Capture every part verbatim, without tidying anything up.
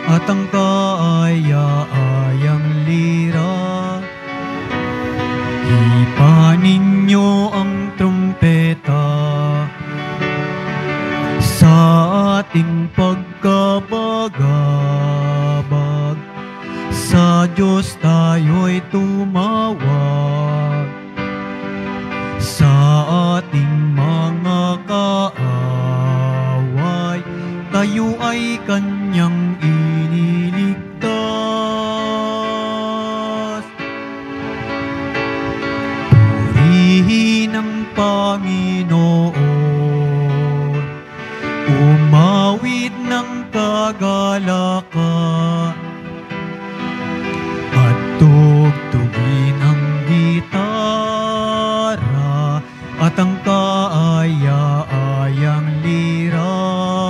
at ang kaaya-ayang lira. Hipa ninyo ang trumpeta sa ating pagkabagabag. Sa Diyos tayo'y tumawag, sa ating mga kaaway tayo ay Kanyang iniligtas. Purihin ang Panginoon, umawit ng kagalakan, at tugtugin ang gitara at ang kaaya-ayang lira.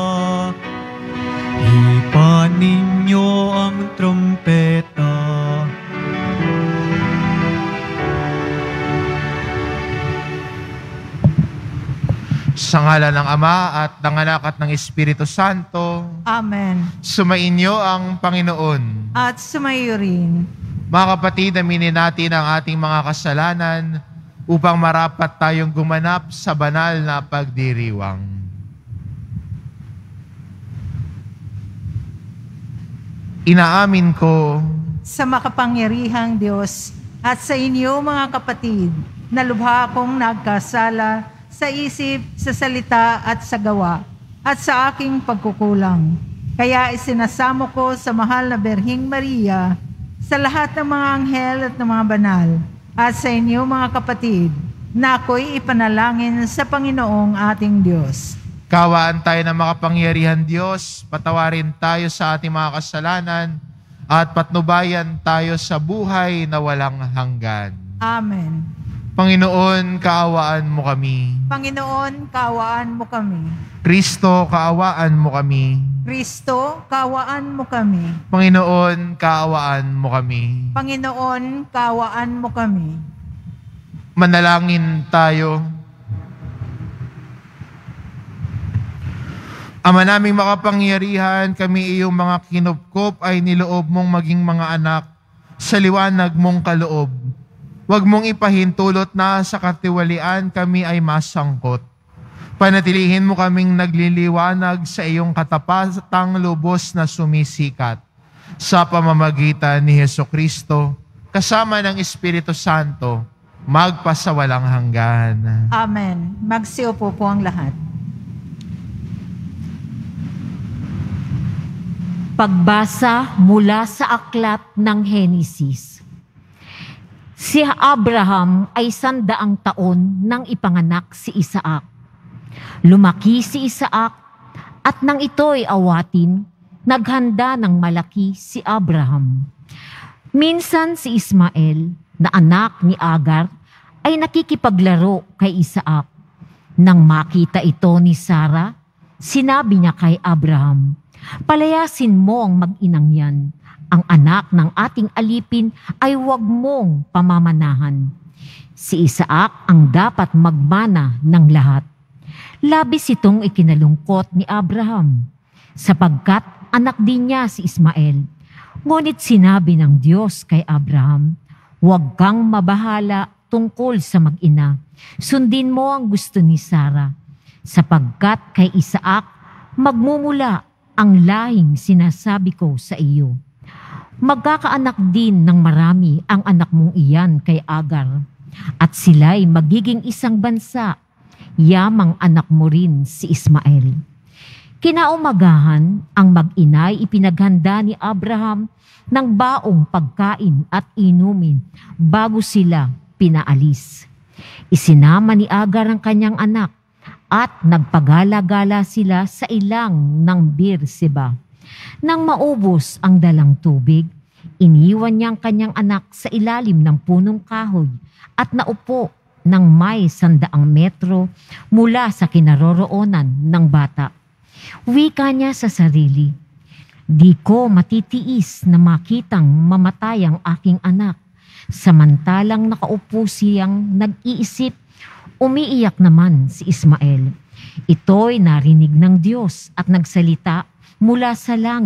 Hipa ninyo ang trumpeta. Sa ngalan ng Ama at ng Anak at ng Espiritu Santo. Amen. Sumainyo ang Panginoon. At sumayo rin. Mga kapatid, aminin natin ang ating mga kasalanan upang marapat tayong gumanap sa banal na pagdiriwang. Inaamin ko Sa makapangyarihang Diyos at sa inyo mga kapatid, na lubha akong nagkasala sa isip, sa salita at sa gawa, at sa aking pagkukulang. Kaya isinasamo ko sa mahal na Berhing Maria, sa lahat ng mga anghel at ng mga banal, at sa inyo mga kapatid, na ako'y ipanalangin sa Panginoong ating Diyos. Kawaan tayo ng makapangyarihan Diyos, patawarin tayo sa ating mga kasalanan, at patnubayan tayo sa buhay na walang hanggan. Amen. Panginoon, kaawaan mo kami. Panginoon, kaawaan mo kami. Kristo, kaawaan mo kami. Kristo, kaawaan mo kami. Panginoon, kaawaan mo kami. Panginoon, kaawaan mo kami. Manalangin tayo. Ama naming makapangyarihan, kami iyong mga kinupkop ay niloob mong maging mga anak sa liwanag mong kaloob. Huwag mong ipahintulot na sa katiwalian kami ay masangkot. Panatilihin mo kaming nagliliwanag sa iyong katapatang lubos na sumisikat sa pamamagitan ni Hesukristo, kasama ng Espiritu Santo, magpasawalang hanggan. Amen. Magsiupo po ang lahat. Pagbasa mula sa aklat ng Henesis. Si Abraham ay sandaang taon nang ipanganak si Isaac. Lumaki si Isaac at nang ito'y awatin, naghanda ng malaki si Abraham. Minsan si Ismael, na anak ni Agar, ay nakikipaglaro kay Isaac. Nang makita ito ni Sarah, sinabi niya kay Abraham, "Palayasin mo ang mag-inang yan. Ang anak ng ating alipin ay huwag mong pamamanahan. Si Isaac ang dapat magmana ng lahat." Labis itong ikinalungkot ni Abraham, sapagkat anak din niya si Ismael. Ngunit sinabi ng Diyos kay Abraham, "Huwag kang mabahala tungkol sa mag-ina. Sundin mo ang gusto ni Sarah, sapagkat kay Isaac magmumula ang lahing sinasabi ko sa iyo. Magkakaanak din ng marami ang anak mong iyan kay Agar, at sila'y magiging isang bansa. Yamang anak mo rin si Ismael." Kinaumagahan, ang mag-inay ipinaghanda ni Abraham ng baong pagkain at inumin bago sila pinaalis. Isinama ni Agar ang kanyang anak at nagpagala-gala sila sa ilang ng Beer-seba. Nang maubos ang dalang tubig, iniwan niya ang kanyang anak sa ilalim ng punong kahoy at naupo ng may sandaang metro mula sa kinaroroonan ng bata. Wika niya sa sarili, "Di ko matitiis na makitang mamatay ang aking anak." Samantalang nakaupo siyang nag-iisip, umiiyak naman si Ismael. Ito'y narinig ng Diyos at nagsalita mula sa langit,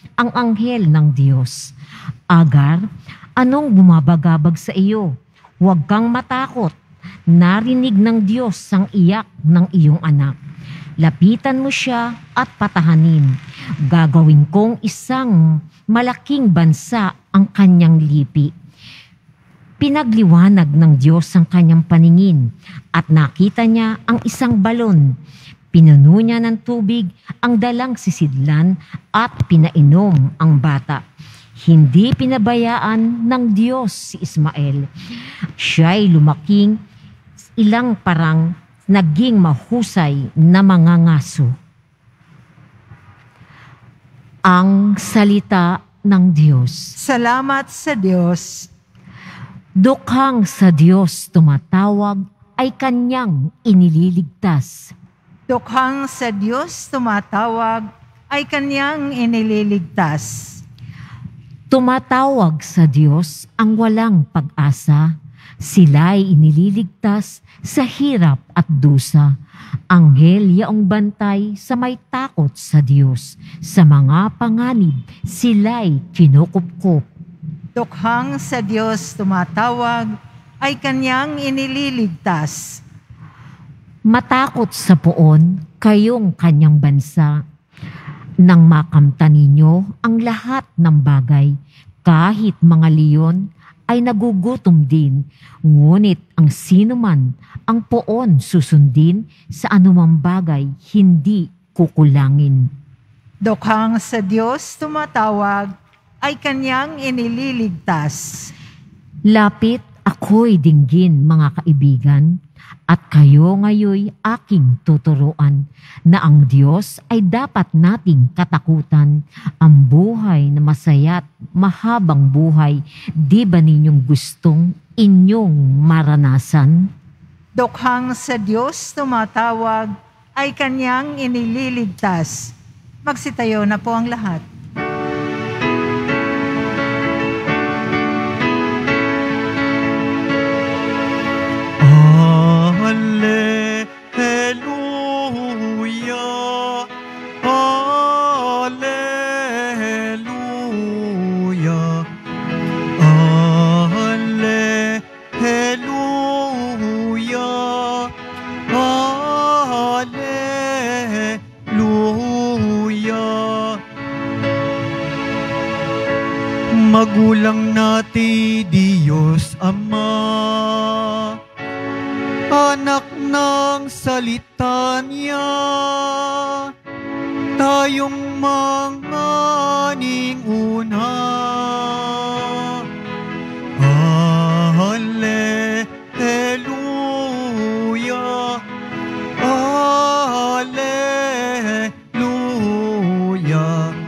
ang anghel ng Diyos. Agar, anong bumabagabag sa iyo? Huwag kang matakot. Narinig ng Diyos ang iyak ng iyong anak. Lapitan mo siya at patahanin. Gagawin kong isang malaking bansa ang kanyang lipi. Pinagliwanag ng Diyos ang kanyang paningin at nakita niya ang isang balon. Pinuno niya ng tubig ang dalang sisidlan at pinainom ang bata. Hindi pinabayaan ng Diyos si Ismael. Siya'y lumaking ilang parang naging mahusay na mga ngaso. Ang salita ng Diyos. Salamat sa Diyos. Dukhang sa Diyos tumatawag ay kanyang inililigtas. Dukhang sa Diyos tumatawag ay kanyang inililigtas. Tumatawag sa Diyos ang walang pag-asa. Sila'y inililigtas sa hirap at dusa. Anghel yaong bantay sa may takot sa Diyos. Sa mga panganib, sila'y kinukupkup. Dukhang sa Diyos tumatawag ay kanyang inililigtas. Matakot sa poon kayong kanyang bansa. Nang makamtan ninyo ang lahat ng bagay, kahit mga leon ay nagugutom din, ngunit ang sinuman ang poon susundin sa anumang bagay hindi kukulangin. Dukhang sa Diyos tumatawag ay kanyang inililigtas. Lapit ako'y dinggin mga kaibigan, at kayo ngayoy aking tuturuan na ang Diyos ay dapat nating katakutan. Ang buhay na masaya't mahabang buhay, di ba ninyong gustong inyong maranasan? Dukhang sa Diyos tumatawag ay kanyang inililigtas. Magsitayo na po ang lahat. Alleluia, Alleluia, Alleluia, Alleluia. Magulang natin Diyos Ama, anak ng salita niya, tayong mga ninguna. Alleluia, Alleluia,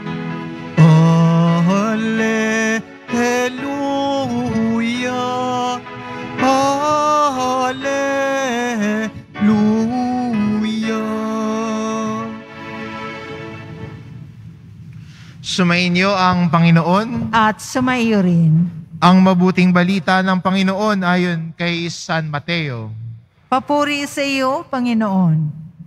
Alleluia, Alleluia. Sumainyo ang Panginoon. At sumaiyo rin. Ang mabuting balita ng Panginoon ayon kay San Mateo. Papuri sa iyo, Panginoon.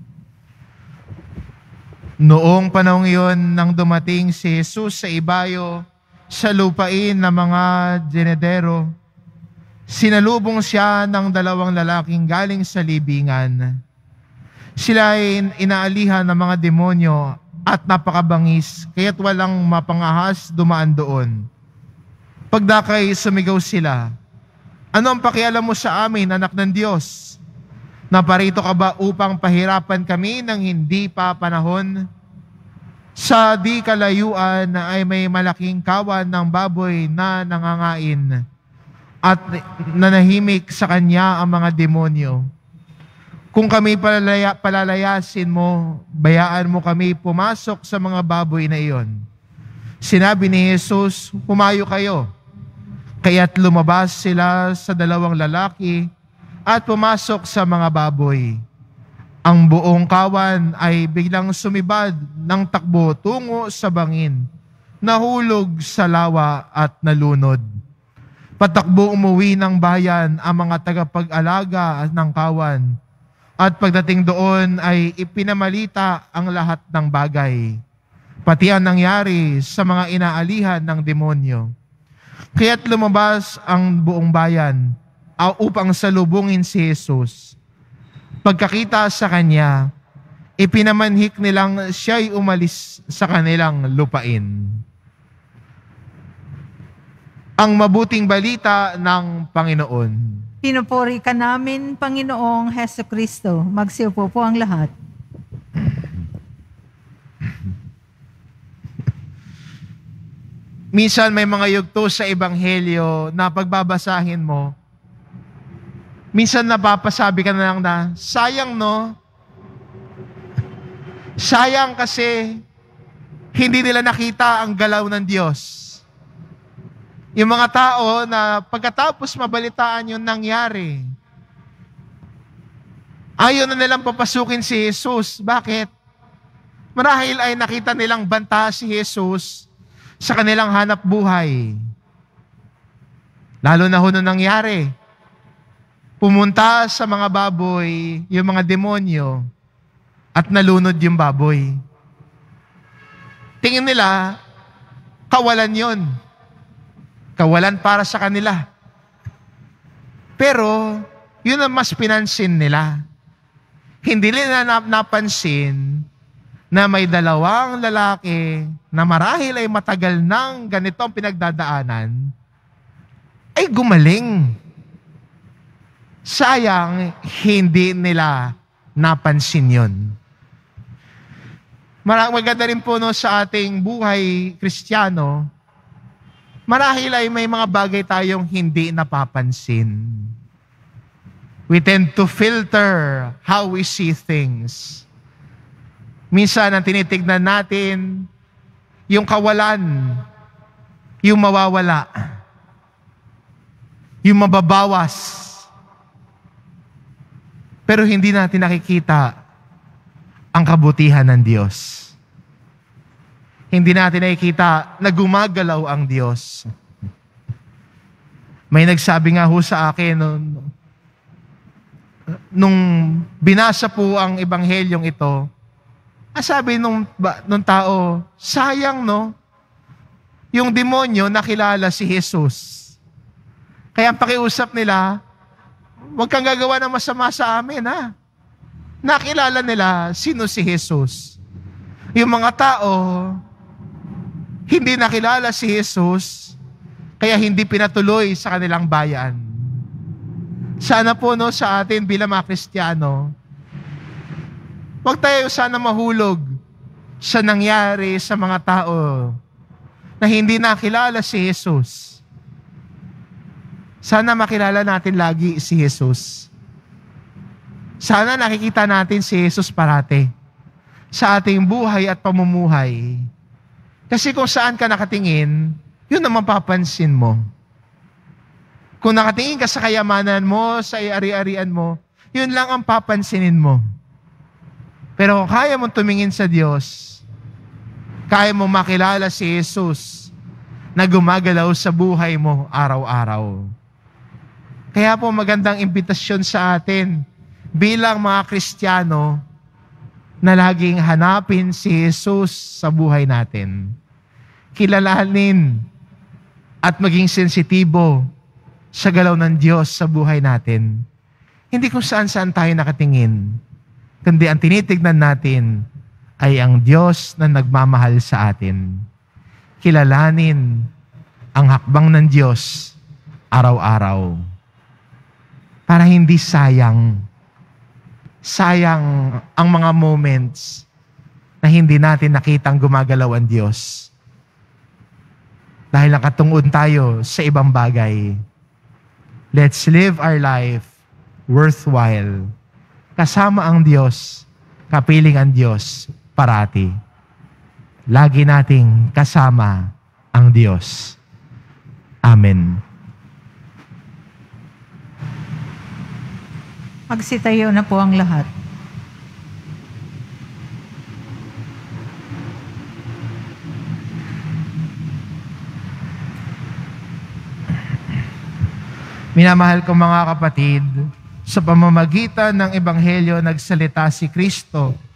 Noong panahong iyon nang dumating si Jesus sa ibayo sa lupain ng mga Genedero, sinalubong siya ng dalawang lalaking galing sa libingan. Sila ay inaalihan ng mga demonyo at napakabangis, kaya't walang mapangahas dumaan doon. Pagdakay, sumigaw sila, "Ano ang pakialam mo sa amin, anak ng Diyos? Naparito ka ba upang pahirapan kami ng hindi pa panahon? Sa di kalayuan ay may malaking kawan ng baboy na nangangain at nanahimik sa kanya ang mga demonyo. Kung kami palalaya, palalayasin mo, bayaan mo kami pumasok sa mga baboy na iyon." Sinabi ni Jesus, "Humayo kayo." Kaya't lumabas sila sa dalawang lalaki at pumasok sa mga baboy. Ang buong kawan ay biglang sumibad ng takbo tungo sa bangin, nahulog sa lawa at nalunod. Patakbo umuwi ng bayan ang mga tagapag-alaga ng kawan, at pagdating doon ay ipinamalita ang lahat ng bagay. pati ang nangyari sa mga inaalihan ng demonyo. Kaya't lumabas ang buong bayan uh, upang salubungin si Jesus. Pagkakita sa kanya, ipinamanhik nilang siya'y umalis sa kanilang lupain. Ang mabuting balita ng Panginoon. Pinupuri ka namin, Panginoong Heso Kristo. Magsiupo po ang lahat. Minsan may mga yugto sa Ebanghelyo na pagbabasahin mo, minsan napapasabi ka na lang na, sayang no? Sayang kasi hindi nila nakita ang galaw ng Diyos. Yung mga tao na pagkatapos mabalitaan yung nangyari, ayaw na nilang papasukin si Jesus. Bakit? Marahil ay nakita nilang banta si Jesus sa kanilang hanap buhay. Lalo na ho nung nangyari, pumunta sa mga baboy, yung mga demonyo, at nalunod yung baboy. Tingin nila, kawalan yon. Kawalan para sa kanila. Pero, yun ang mas pinansin nila. Hindi nila nap- napansin na may dalawang lalaki na marahil ay matagal nang ganito ang pinagdadaanan, ay gumaling. Sayang, hindi nila napansin yun. Maganda rin po no, sa ating buhay Kristiyano, marahil ay may mga bagay tayong hindi napapansin. We tend to filter how we see things. Minsan, ang tinitignan natin, yung kawalan, yung mawawala, yung mababawas. Pero hindi natin nakikita ang kabutihan ng Diyos. Hindi natin nakikita na gumagalaw ang Diyos. May nagsabi nga ho sa akin, nung, nung binasa po ang ebanghelyong ito, sabi nung, nung tao, sayang no, yung demonyo nakilala si Jesus. Kaya ang pakiusap nila, huwag kang gagawa ng masama sa amin ha. Nakilala nila sino si Jesus. Yung mga tao, hindi nakilala si Jesus, kaya hindi pinatuloy sa kanilang bayan. Sana po no, sa atin bilang mga Kristiyano, huwag tayo sana mahulog sa nangyari sa mga tao na hindi nakilala si Jesus. Sana makilala natin lagi si Jesus. Sana nakikita natin si Jesus parate sa ating buhay at pamumuhay. Kasi kung saan ka nakatingin, yun ang mapapansin mo. Kung nakatingin ka sa kayamanan mo, sa ari-arian mo, yun lang ang papansinin mo. Pero kung kaya mong tumingin sa Diyos, kaya mong makilala si Jesus na gumagalaw sa buhay mo araw-araw. Kaya po magandang imbitasyon sa atin bilang mga Kristiyano na laging hanapin si Jesus sa buhay natin. Kilalanin at maging sensitibo sa galaw ng Diyos sa buhay natin. Hindi kung saan-saan tayo nakatingin, kundi ang tinitignan natin ay ang Diyos na nagmamahal sa atin. Kilalanin ang hakbang ng Diyos araw-araw. Para hindi sayang, sayang ang mga moments na hindi natin nakitang gumagalaw ang Diyos. Dahil nakatungod tayo sa ibang bagay. Let's live our life worthwhile. Kasama ang Diyos, kapiling ang Diyos parati. Lagi nating kasama ang Diyos. Amen. Magsitayo na po ang lahat. Minamahal kong mga kapatid, sa pamamagitan ng Ebanghelyo nagsalita si Kristo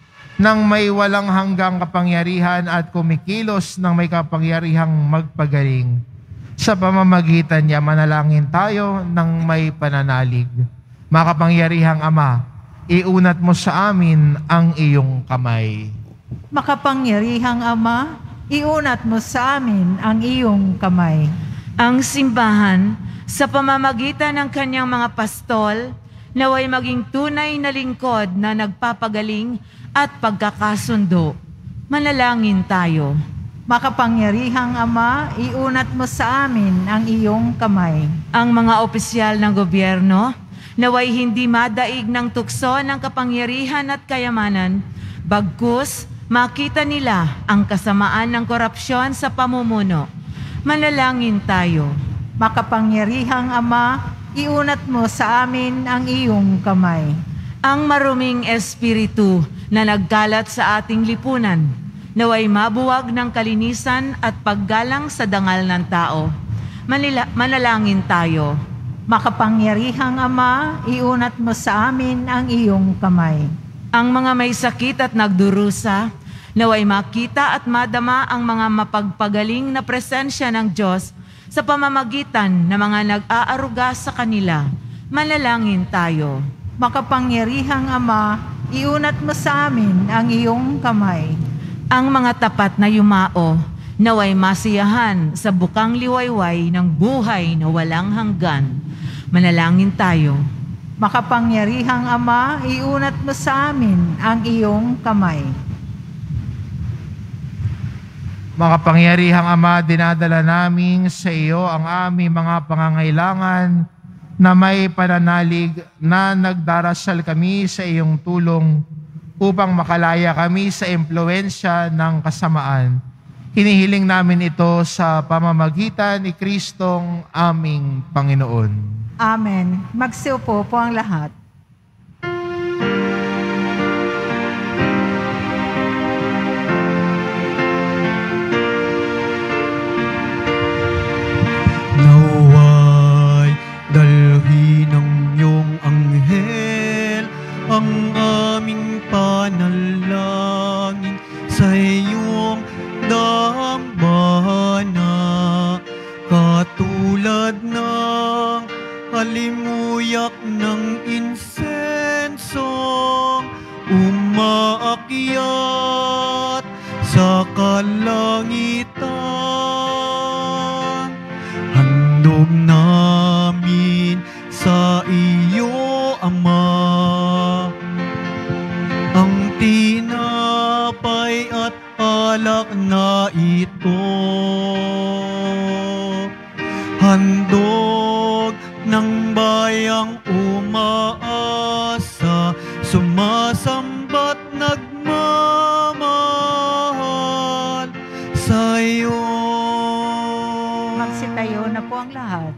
ng may walang hanggang kapangyarihan at kumikilos ng may kapangyarihang magpagaling. Sa pamamagitan niya, manalangin tayo ng may pananalig. Makapangyarihang Ama, iunat mo sa amin ang iyong kamay. Makapangyarihang Ama, iunat mo sa amin ang iyong kamay. Ang simbahan, sa pamamagitan ng kanyang mga pastol, naway maging tunay na lingkod na nagpapagaling at pagkakasundo. Manalangin tayo. Makapangyarihang Ama, iunat mo sa amin ang iyong kamay. Ang mga opisyal ng gobyerno, naway hindi madaig ng tukso ng kapangyarihan at kayamanan, bagkus makita nila ang kasamaan ng korupsyon sa pamumuno. Manalangin tayo. Makapangyarihang Ama, iunat mo sa amin ang iyong kamay. Ang maruming espiritu na nagkalat sa ating lipunan, naway mabuwag ng kalinisan at paggalang sa dangal ng tao. Manila, manalangin tayo. Makapangyarihang Ama, iunat mo sa amin ang iyong kamay. Ang mga may sakit at nagdurusa, naway makita at madama ang mga mapagpagaling na presensya ng Diyos sa pamamagitan ng mga nag-aaruga sa kanila. Manalangin tayo. Makapangyarihang Ama, iunat mo sa amin ang iyong kamay. Ang mga tapat na yumao, naway masiyahan sa bukang liwayway ng buhay na walang hanggan. Manalangin tayo. Makapangyarihang Ama, iunat mo sa amin ang iyong kamay. Makapangyarihang Ama, dinadala namin sa iyo ang aming mga pangangailangan na may pananalig na nagdarasal kami sa iyong tulong upang makalaya kami sa impluensya ng kasamaan. Hinihiling namin ito sa pamamagitan ni Kristong aming Panginoon. Amen. Magsiupo po ang lahat. Naway dalhin ng iyong anghel ang aming panalangin sa iyong dambana, katulad ng halimuyak ng insensong umaakyat sa kalangitan. Handog namin sa iyo, Ama, ang tinapay at alak na ito. Handog ng bayang umaasa, sumasamba't nagmamahal sa iyo. Magsitayo na po ang lahat.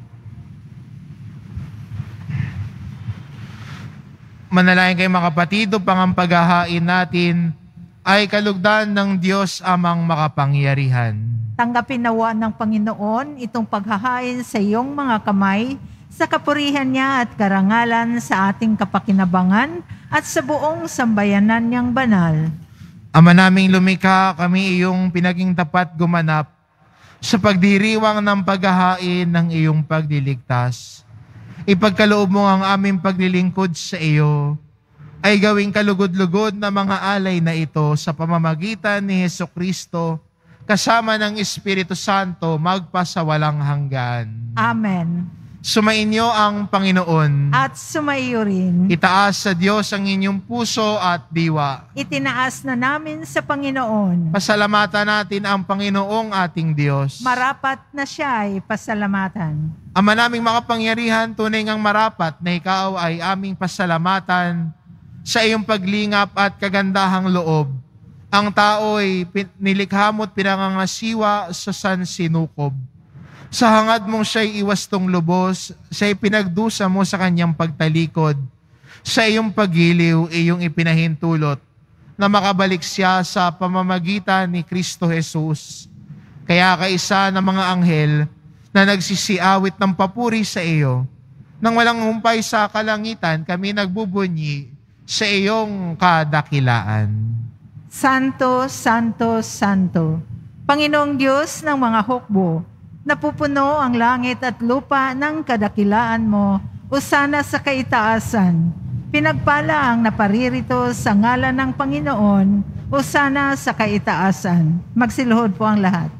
Manalangin kayo mga kapatid, upang ang paghahain natin ay kalugdan ng Diyos amang makapangyarihan. Tanggapin nawa ng Panginoon itong paghahain sa iyong mga kamay, sa kapurihan niya at karangalan sa ating kapakinabangan at sa buong sambayanan niyang banal. Ama naming lumikha, kami iyong pinaging tapat gumanap sa pagdiriwang ng paghahain ng iyong pagliligtas. Ipagkaloob mo ang aming paglilingkod sa iyo, ay gawing kalugod-lugod na mga alay na ito sa pamamagitan ni Hesukristo, kasama ng Espiritu Santo, magpasawalang hanggan. Amen. Sumainyo ang Panginoon. At sumaiyo rin. Itaas sa Diyos ang inyong puso at diwa. Itinaas na namin sa Panginoon. Pasalamatan natin ang Panginoong ating Diyos. Marapat na siya ay pasalamatan. Ama naming makapangyarihan, tunay ngang marapat na ikaw ay aming pasalamatan sa iyong paglingap at kagandahang loob. Ang tao ay nilikha mo't pinangangasiwa sa sansinukob. Sa hangad mong siya'y iwastong lubos, siya'y pinagdusa mo sa kanyang pagtalikod. Sa iyong pagiliw, iyong ipinahintulot na makabalik siya sa pamamagitan ni Kristo Jesus. Kaya kaisa ng mga anghel na nagsisiawit ng papuri sa iyo, nang walang humpay sa kalangitan, kami nagbubunyi sa iyong kadakilaan. Santo, Santo, Santo, Panginoong Diyos ng mga hukbo, napupuno ang langit at lupa ng kadakilaan mo, usana sa kaitaasan. Pinagpala ang naparirito sa ngalan ng Panginoon, usana sa kaitaasan. Magsiluhod po ang lahat.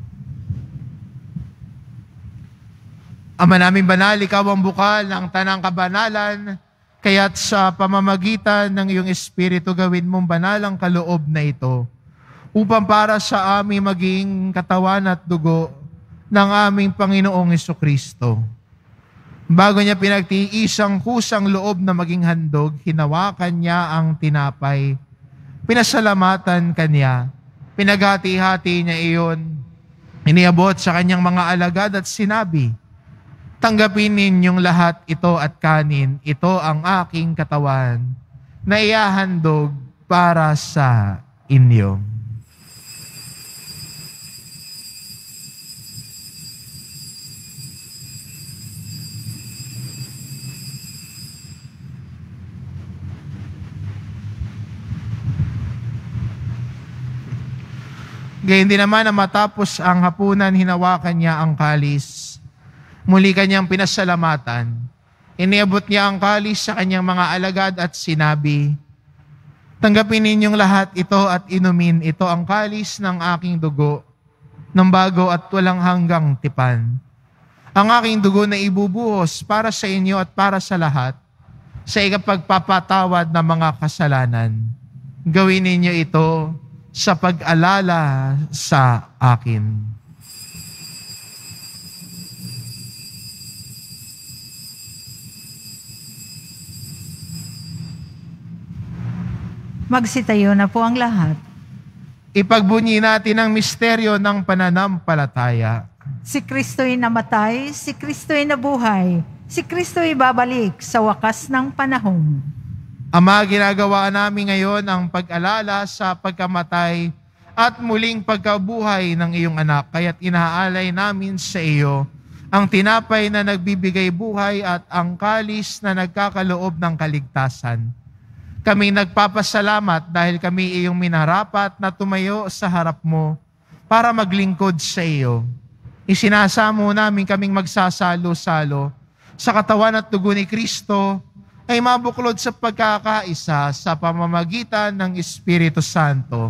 Ama namin banal, ikaw ang bukal ng tanang kabanalan, kaya't sa pamamagitan ng iyong Espiritu gawin mong banal ang kaloob na ito, upang para sa aming maging katawan at dugo ng aming Panginoong Hesukristo. Bago niya pinagtiisang kusang loob na maging handog, hinawakan niya ang tinapay, pinasalamatan kanya, pinaghati-hati niya iyon, iniabot sa kanyang mga alagad at sinabi, tanggapin ninyong lahat ito at kanin, ito ang aking katawan na iahandog para sa inyo. Gayun din naman na matapos ang hapunan, hinawakan niya ang kalis. Muli kanyang pinasalamatan. Iniabot niya ang kalis sa kanyang mga alagad at sinabi, tanggapin ninyong lahat ito at inumin. Ito ang kalis ng aking dugo, ng bago at walang hanggang tipan. Ang aking dugo na ibubuhos para sa inyo at para sa lahat, sa ikapagpapatawad ng mga kasalanan. Gawin ninyo ito sa pag-alala sa akin. Magsitayo na po ang lahat. Ipagbunyi natin ang misteryo ng pananampalataya. Si Kristo'y namatay, si Kristo'y nabuhay, si Kristo'y babalik sa wakas ng panahon. Ama, ginagawa namin ngayon ang pag-alala sa pagkamatay at muling pagkabuhay ng iyong anak. Kaya't inaalay namin sa iyo ang tinapay na nagbibigay buhay at ang kalis na nagkakaloob ng kaligtasan. Kami nagpapasalamat dahil kami iyong minarapat na tumayo sa harap mo para maglingkod sa iyo. Isinasamo namin kaming magsasalo-salo sa katawan at dugo ni Kristo ay mabuklod sa pagkakaisa sa pamamagitan ng Espiritu Santo.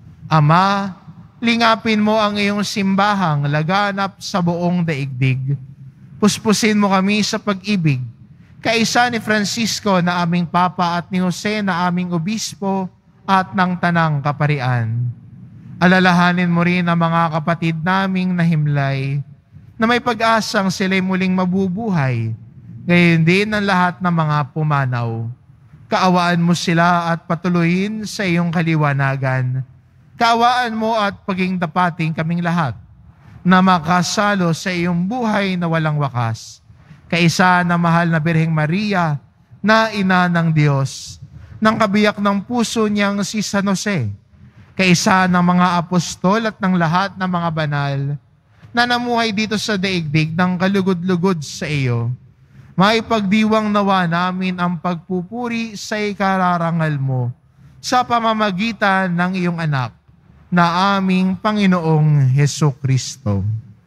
Ama, lingapin mo ang iyong simbahang laganap sa buong daigdig. Puspusin mo kami sa pag-ibig, kaisa ni Francisco na aming Papa at ni Jose na aming Obispo at ng Tanang Kaparian. Alalahanin mo rin ang mga kapatid naming nahimlay na may pag-asang sila'y muling mabubuhay, gayon din ang lahat ng mga pumanaw. Kaawaan mo sila at patuloyin sa iyong kaliwanagan. Kaawaan mo at paging dapating kaming lahat na makasalo sa iyong buhay na walang wakas. Kaisa na mahal na Birheng Maria na ina ng Diyos, ng kabiyak ng puso niyang si San Jose, kaisa ng mga apostol at ng lahat ng mga banal na namuhay dito sa daigdig ng kalugod-lugod sa iyo. Maipagdiwang nawa namin ang pagpupuri sa ikararangal mo sa pamamagitan ng iyong anak na aming Panginoong Hesukristo.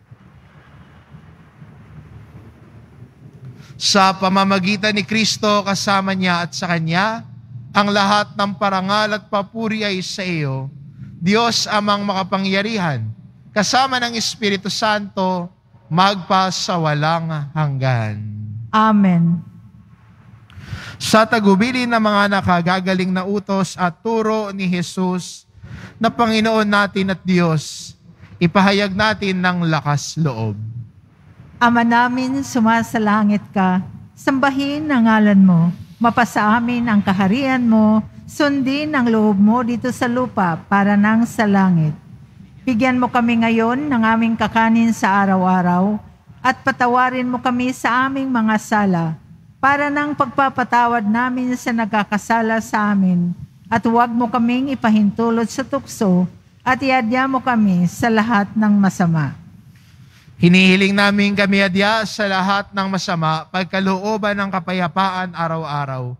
Sa pamamagitan ni Kristo, kasama niya at sa Kanya, ang lahat ng parangal at papuri ay sa iyo, Diyos amang makapangyarihan, kasama ng Espiritu Santo, magpa sa walang hanggan. Amen. Sa tagubilin ng mga nakagagaling na utos at turo ni Jesus na Panginoon natin at Diyos, ipahayag natin ng lakas loob. Ama namin, sumasalangit ka, sambahin ang ngalan mo, mapasa amin ang kaharian mo, sundin ang loob mo dito sa lupa para nang sa langit. Bigyan mo kami ngayon ng aming kakanin sa araw-araw, at patawarin mo kami sa aming mga sala, para nang pagpapatawad namin sa nagkakasala sa amin, at huwag mo kaming ipahintulot sa tukso, at iadya mo kami sa lahat ng masama. Hinihiling namin kami adya sa lahat ng masama, pagkalooban ng kapayapaan araw-araw.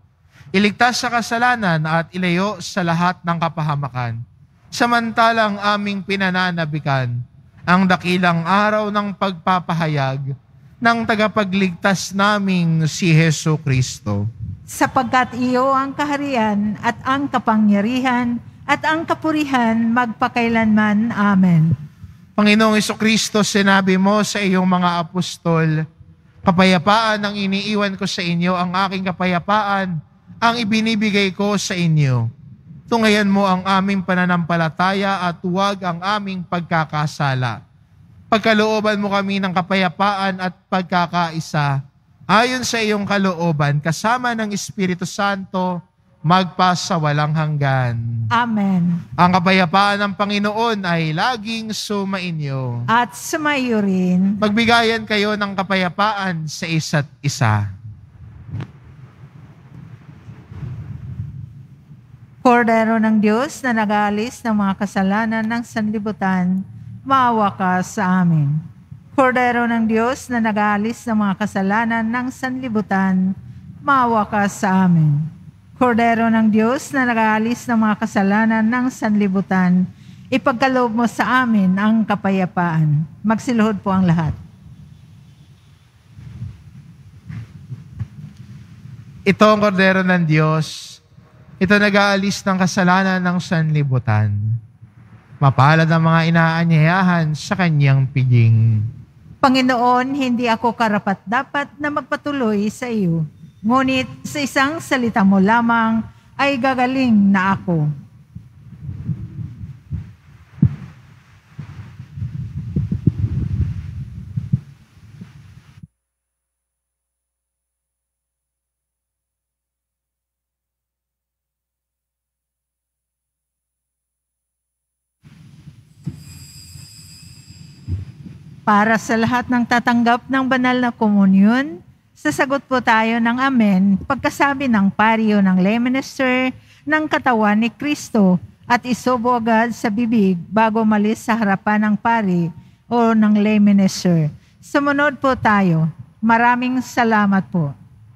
iligtas sa kasalanan at ilayo sa lahat ng kapahamakan. Samantalang aming pinananabikan ang dakilang araw ng pagpapahayag ng tagapagligtas naming si Hesu Kristo. Sapagkat iyo ang kaharian at ang kapangyarihan at ang kapurihan magpakailanman. Amen. Panginoong Jesucristo, sinabi mo sa iyong mga apostol, kapayapaan ang iniiwan ko sa inyo, ang aking kapayapaan ang ibinibigay ko sa inyo. Tungayan mo ang aming pananampalataya at huwag ang aming pagkakasala. Pagkalooban mo kami ng kapayapaan at pagkakaisa, ayon sa iyong kalooban, kasama ng Espiritu Santo, magpasawalang hanggan. Amen. Ang kapayapaan ng Panginoon ay laging sumainyo. At sumayo rin. Magbigayan kayo ng kapayapaan sa isa't isa. Kordero ng Diyos na nag-aalis ng mga kasalanan ng sanlibutan, maawa ka sa amin. Kordero ng Diyos na nag-aalis ng mga kasalanan ng sanlibutan, maawa ka sa amin. Kordero ng Diyos na nag-aalis ng mga kasalanan ng sanlibutan, ipagkaloob mo sa amin ang kapayapaan. Magsiluhod po ang lahat. Ito ang kordero ng Diyos. Ito nag-aalis ng kasalanan ng sanlibutan. Mapalad ang mga inaanyayahan sa kanyang piging. Panginoon, hindi ako karapat-dapat na magpatuloy sa iyo. Ngunit sa isang salita mo lamang ay gagaling na ako. Para sa lahat ng tatanggap ng banal na komunyon, sasagot po tayo ng amen pagkasabi ng pari o ng lay minister ng katawan ni Kristo at isubo agad sa bibig bago malis sa harapan ng pari o ng lay minister. Sumunod po tayo. Maraming salamat po.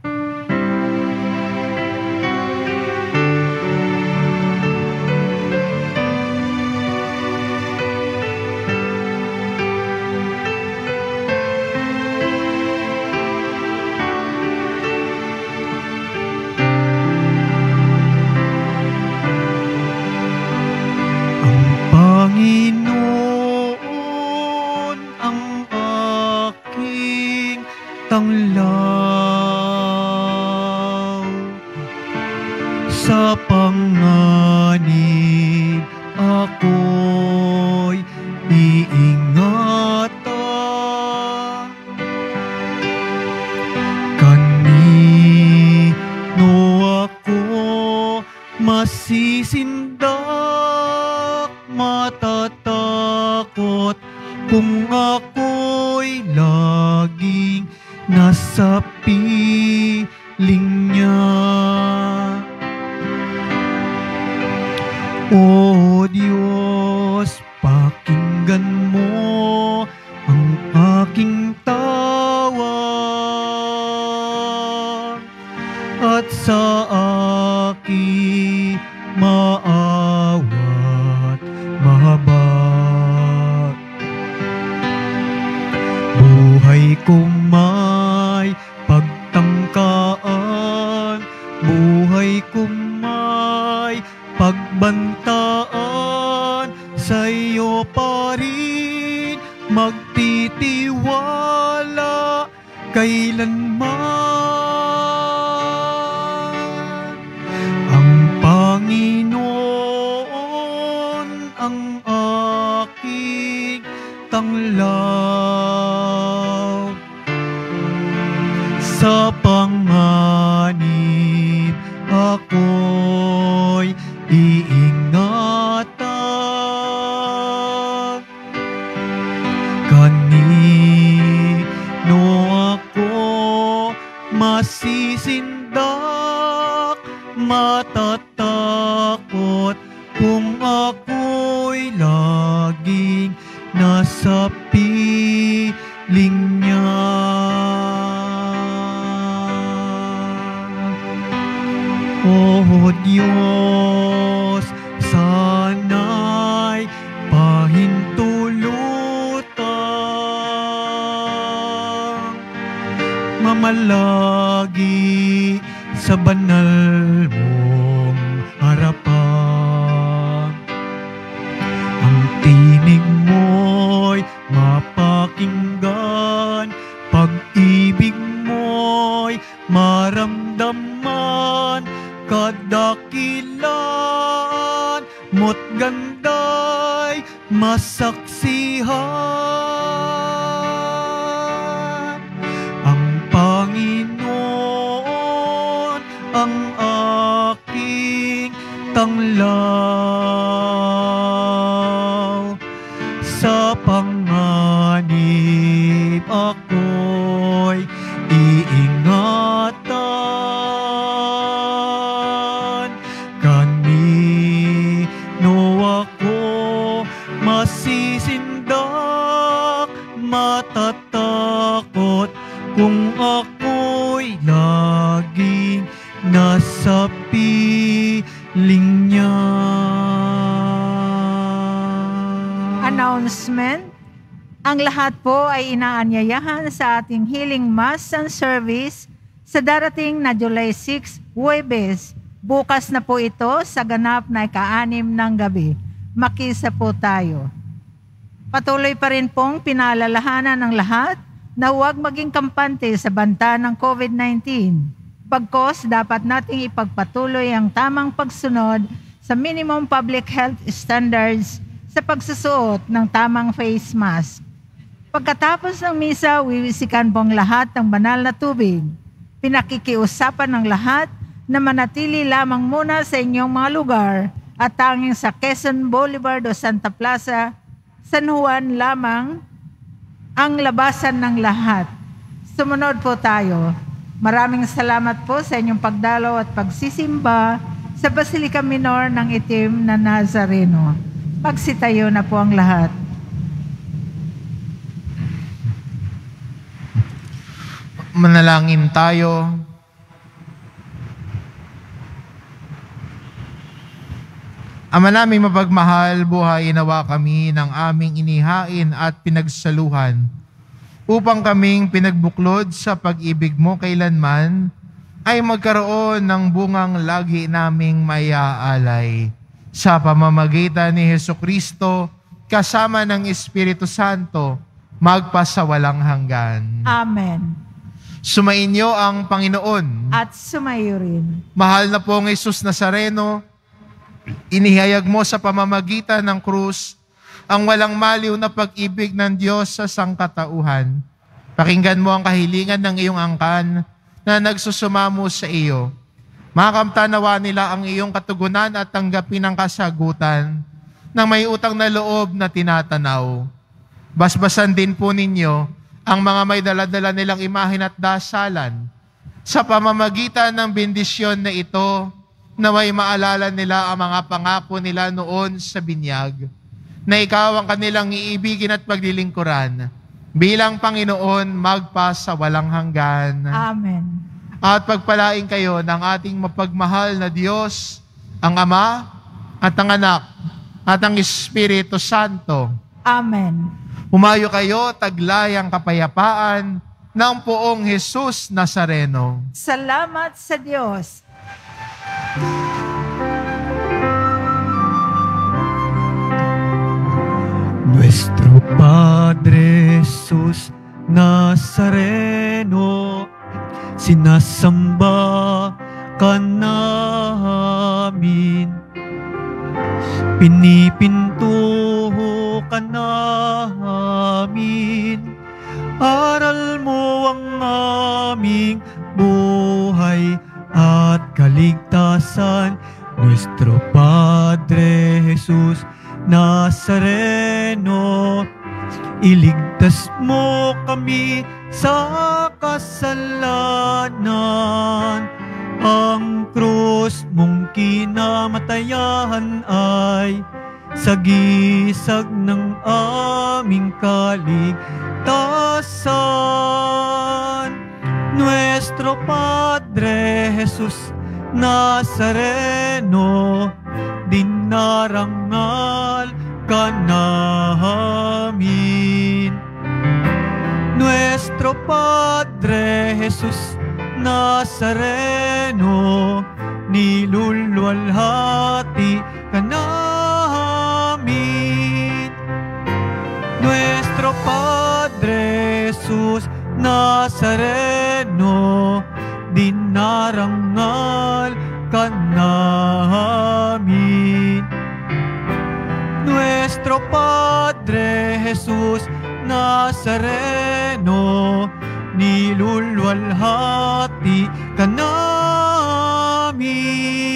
Panginoon ang aking tanglaw, sa panganib ako'y iingatan. Kanino ako masisindak, matatakot kung ako'y laging nasa piling niya. O Diyos, pakinggan mo ang aking tawag at sa aking maawat mahabag. Buhay ko may pagtangkaan, buhay ko may pagbantaan, sa iyo pa rin magtitiwala kailanman. Ang Panginoon ang aking tanglaw, sa panganib ako'y iingatan. Kanino ako masisindak, matatakot kung ako'y laging nasa piling niya. O O Diyos, sana'y pahintulutang mamalagi sa banal mong harapan. Ang tinig mo'y mapakinggan, pag-ibig mo'y maramdaman, kadakilaan mo't ganda'y masaksihan. Ang Panginoon ang aking tanglaw, sa panganib ako'y iingatan. Kanino ako masisindak, matatakot kung ako'y laging nasa piling niya. Announcement. Ang lahat po ay inaanyayahan sa ating Healing Mass and Service sa darating na July sixth, Huwebes. Bukas na po ito sa ganap na ika-anim ng gabi. Makisa po tayo. Patuloy pa rin pong pinaalalahanan ng lahat na huwag maging kampante sa banta ng COVID nineteen. Pagkos, dapat nating ipagpatuloy ang tamang pagsunod sa minimum public health standards sa pagsusuot ng tamang face mask. Pagkatapos ng misa, wiwisikan pong lahat ng banal na tubig. Pinakikiusapan ng lahat na manatili lamang muna sa inyong mga lugar at tanging sa Quezon Boulevard o Santa Plaza, San Juan lamang ang labasan ng lahat. Sumunod po tayo. Maraming salamat po sa inyong pagdalaw at pagsisimba sa Basilica Minor ng Itim na Nazareno. Magsitayo na po ang lahat. Manalangin tayo. Ama naming mapagmahal, buhayin nawa kami ng aming inihain at pinagsaluhan upang kaming pinagbuklod sa pag-ibig mo kailanman ay magkaroon ng bungang lagi naming mayaalay. Sa pamamagitan ni Hesukristo, kasama ng Espiritu Santo, magpasawalang hanggan. Amen. Sumainyo ang Panginoon. At sumayo rin. Mahal na pong Jesus Nazareno, inihayag mo sa pamamagitan ng krus ang walang maliw na pag-ibig ng Diyos sa sangkatauhan. Pakinggan mo ang kahilingan ng iyong angkan na nagsusumamo sa iyo. Makamtanawa nila ang iyong katugunan at tanggapin ang kasagutan ng may utang na loob na tinatanaw. Basbasan din po ninyo ang mga may daladala nilang imahin at dasalan. Sa pamamagitan ng bendisyon na ito, naway maalala nila ang mga pangako nila noon sa binyag, na ikaw ang kanilang iibigin at paglilingkuran, bilang Panginoon magpasawalang hanggan. Amen. At pagpalain kayo ng ating mapagmahal na Diyos, ang Ama at ang Anak at ang Espiritu Santo. Amen. Humayo kayo, taglayang kapayapaan ng poong Jesus Nazareno. Salamat sa Diyos. Nuestro Padre Jesus Nazareno, sinasamba ka namin, pinipinto ka namin, aral mo ang aming buhay at kaligtasan. Nuestro Padre Jesus Nazareno, iligtas mo kami sa kasalanan. Ang krus mong kinamatayan ay sagisag ng aming kaligtasan. Nuestro Padre Jesus Nazareno, dinarangal ka namin. Nuestro Padre Jesus Nazareno, nilulwalhati ka namin. Nuestro Padre Jesus Nazareno, dinarangal ka namin. Nuestro Padre Jesus Nazareno, nilulwalhati ka namin.